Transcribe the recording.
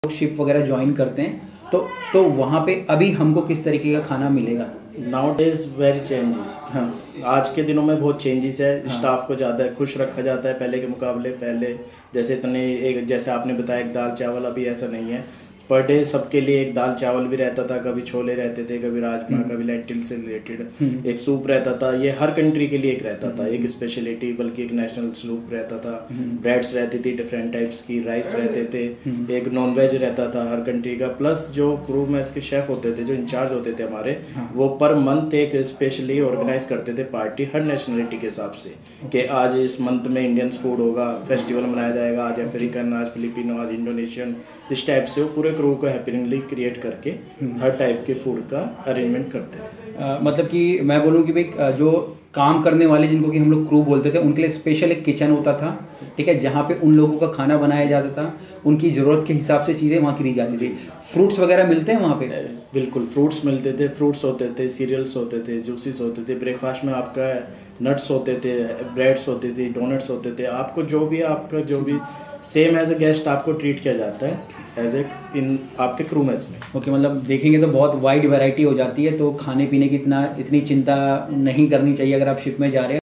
Ship वगैरह join करते हैं तो वहाँ पे अभी हमको किस तरीके का खाना मिलेगा? Now days very changes. हाँ, आज के दिनों में बहुत चेंजेस है। हाँ। स्टाफ को ज़्यादा खुश रखा जाता है पहले के मुकाबले। पहले जैसे आपने बताया एक दाल चावल, अभी ऐसा नहीं है। पर डे सबके लिए एक दाल चावल भी रहता था, कभी छोले रहते थे, कभी राजमा, कभी लेंटिल से रिलेटेड एक सूप रहता था। ये हर कंट्री के लिए एक रहता था, एक स्पेशलिटी, बल्कि एक नेशनल सूप रहता था। ब्रेड्स रहती थी डिफरेंट टाइप्स की, राइस रहते थे, एक नॉन वेज रहता था हर कंट्री का। प्लस जो क्रू में इसके शेफ होते थे, जो इंचार्ज होते थे हमारे, वो पर मंथ एक स्पेशली ऑर्गेनाइज करते थे पार्टी हर नेशनलिटी के हिसाब से, कि आज इस मंथ में इंडियंस फूड होगा, फेस्टिवल मनाया जाएगा, आज अफ्रीकन, आज फिलिपिनो, आज इंडोनेशियन। इस टाइप से वो पूरे क्रू को हैपनिंगली क्रिएट करके हर टाइप के फूड का अरेंजमेंट करते थे। मतलब कि मैं बोलूँ कि भाई जो काम करने वाले, जिनको कि हम लोग क्रू बोलते थे, उनके लिए स्पेशल एक किचन होता था, ठीक है, जहाँ पे उन लोगों का खाना बनाया जाता था, उनकी ज़रूरत के हिसाब से चीज़ें वहाँ करी जाती थी। फ्रूट्स वगैरह मिलते हैं वहाँ पे? बिल्कुल, फ्रूट्स मिलते थे, फ्रूट्स होते थे, सीरियल्स होते थे, जूसेस होते थे, ब्रेकफास्ट में आपका नट्स होते थे, ब्रेड्स होते थे, डोनट्स होते थे। आपको जो भी सेम एज ए गेस्ट आपको ट्रीट किया जाता है एज ए इन आपके क्रू मेस में। ओके, मतलब देखेंगे तो बहुत वाइड वैरायटी हो जाती है, तो खाने पीने की इतनी चिंता नहीं करनी चाहिए अगर आप शिप में जा रहे हैं।